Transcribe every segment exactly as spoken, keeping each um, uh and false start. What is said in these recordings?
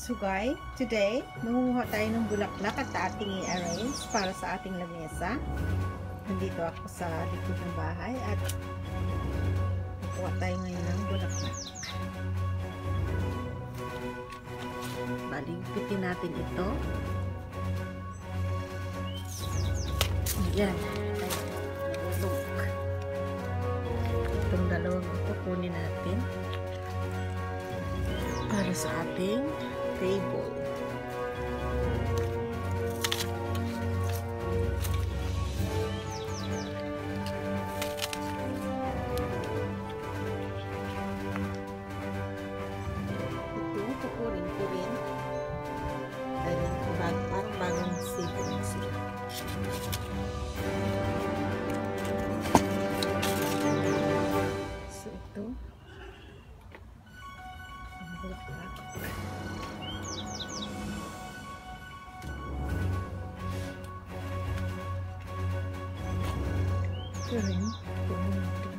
So guys, today, mangunguha tayo ng bulaklak at ating i-arrange para sa ating lamesa. Nandito ako sa likod ng bahay at kukuha tayo ngayon ng bulaklak. Baligpitin natin ito. Ayan. Nabulok. Itong dalawang ito kunin natin para sa ating table. Ito, pupurin-purin. Dahil parang bagong sipon sila. So, ito. Ang bulaklak. Ito rin. Puno natin.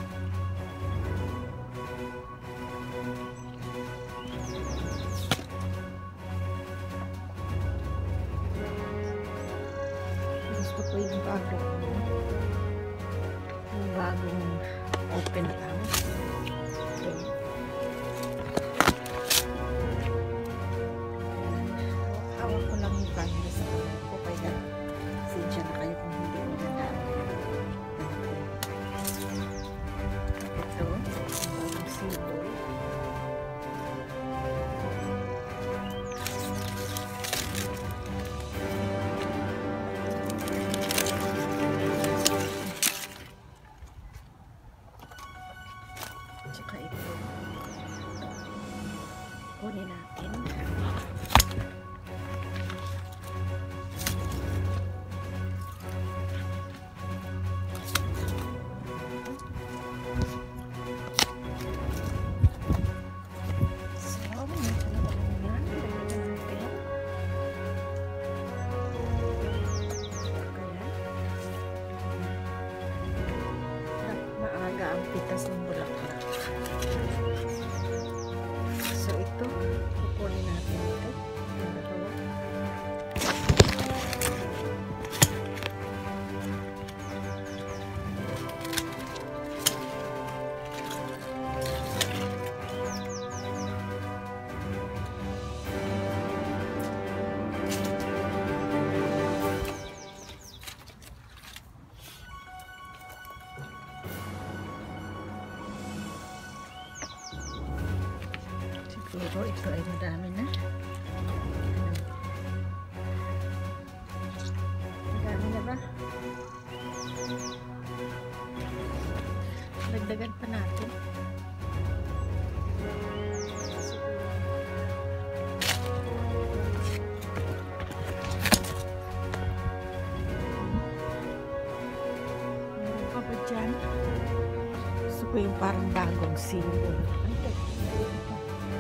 Gusto ko yung bagong yung bagong open lang. Ito. Hawak ko lang yung camera sa kamay ko. Kaya sinsya na kayo kung hindi ko ganda. Ito. Yung bagong sibol. Tsaka ito. Kunin natin. So, medyo na lang yan. Lagyan natin. Kaya, maaga ang pitas ng bulaklak. So, ito, kukunin natin ito. Ang dalawa. Siguro ito ay madami na. Madami na ba? Dagdagan pa natin. Meron pa ba dyan? Gusto ko yung parang bagong symbol. Ay, ito.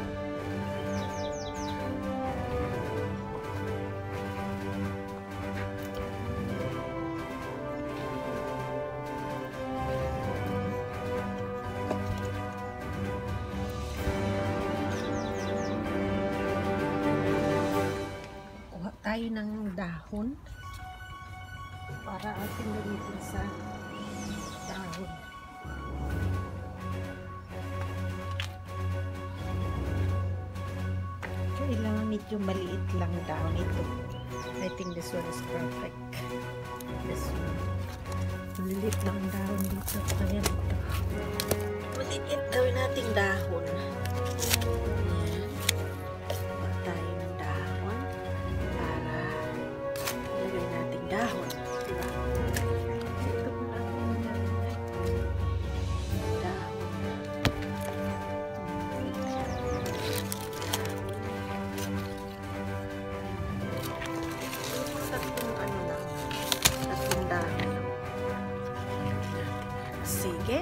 Tayo ng dahon para ating gamitin sa dahon. Kailangan medyo maliit lang dahon ito. I think this one is perfect. This one. Maliit lang dahon dito. Ayan ito. Maliit daw nating dahon. Dahon, diba? Ito po lang yung dahon. Dahon. Tatlong ano lang. Tatlong dahon. Sige.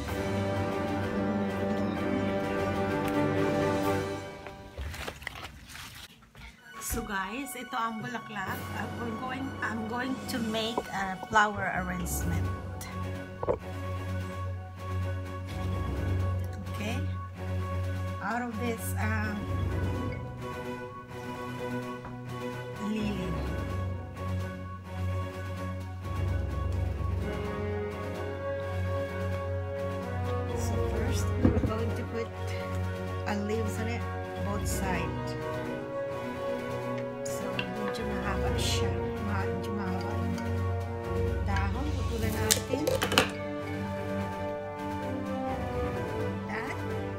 So guys, ito ang bulaklak. Uh, we're going, I'm going to make a flower arrangement. Okay. Out of this um, side. So, medyo mahaba siya. Medyo mahaba yung dahon. Putulan natin. That.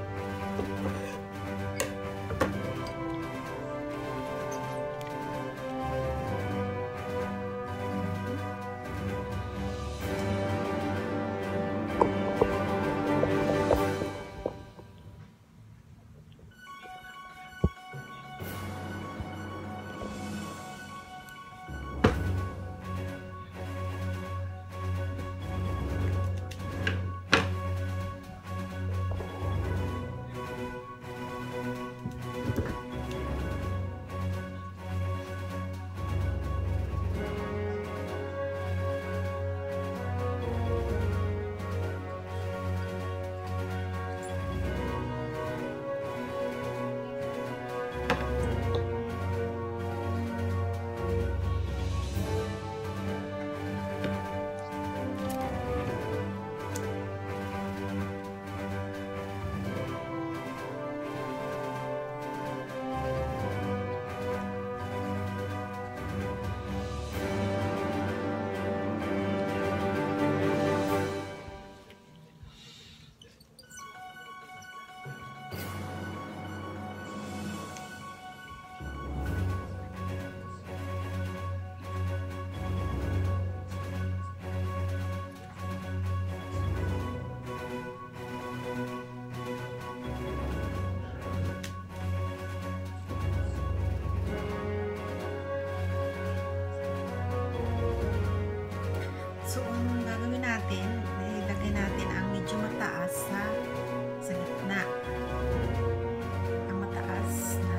So, ang gagawin natin, ilagay natin ang medyo mataas sa, sa gitna. Ang mataas na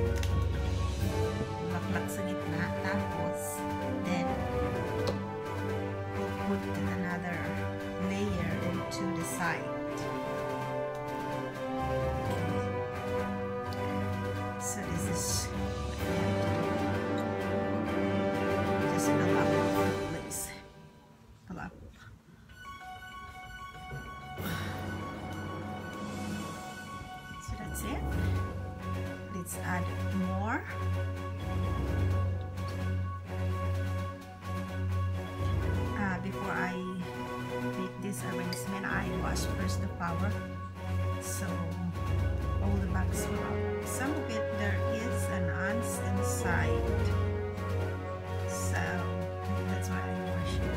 laklak sa gitna. Tapos, then, we'll put another layer into the side. Okay. So, this is what we have to do. Just fill up the place. Fill up. So that's it. Let's add more. Uh, before I make this arrangement, I wash first the flour. So all the bags will up. Some of it there is an ants inside. So that's why I wash it.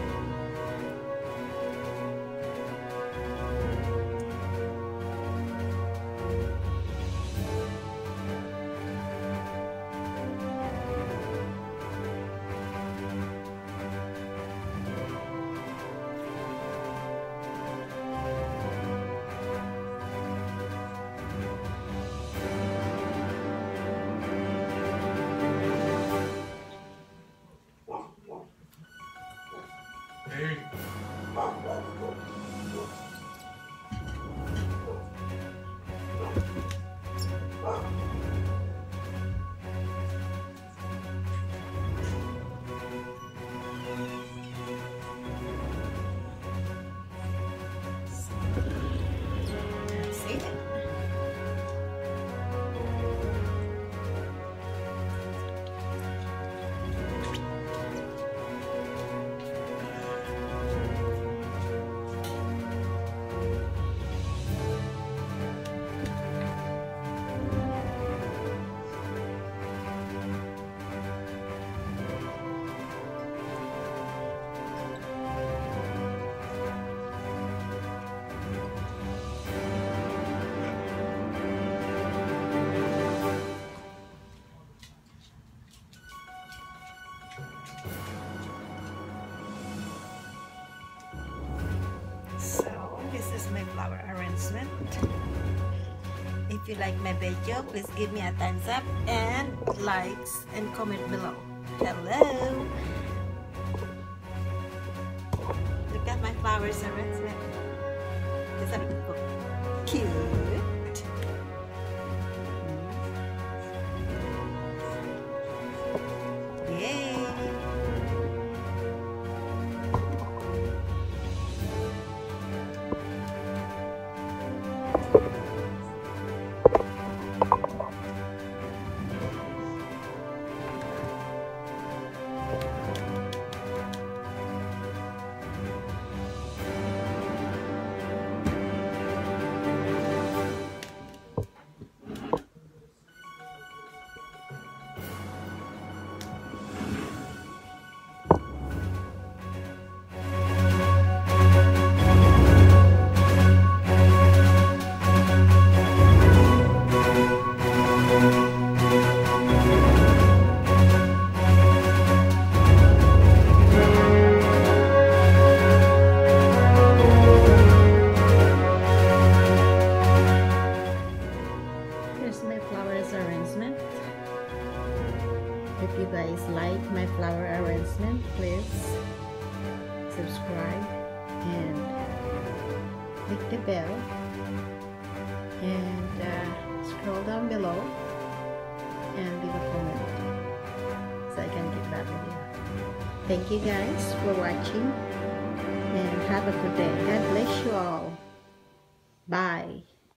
If you like my video, please give me a thumbs up and likes and comment below. Hello! Look at my flowers arrangement. Isn't it cute? Yay! If you guys like my flower arrangement, please subscribe and click the bell and uh, scroll down below and leave a comment so I can get back with you. Thank you guys for watching and have a good day. God bless you all. Bye.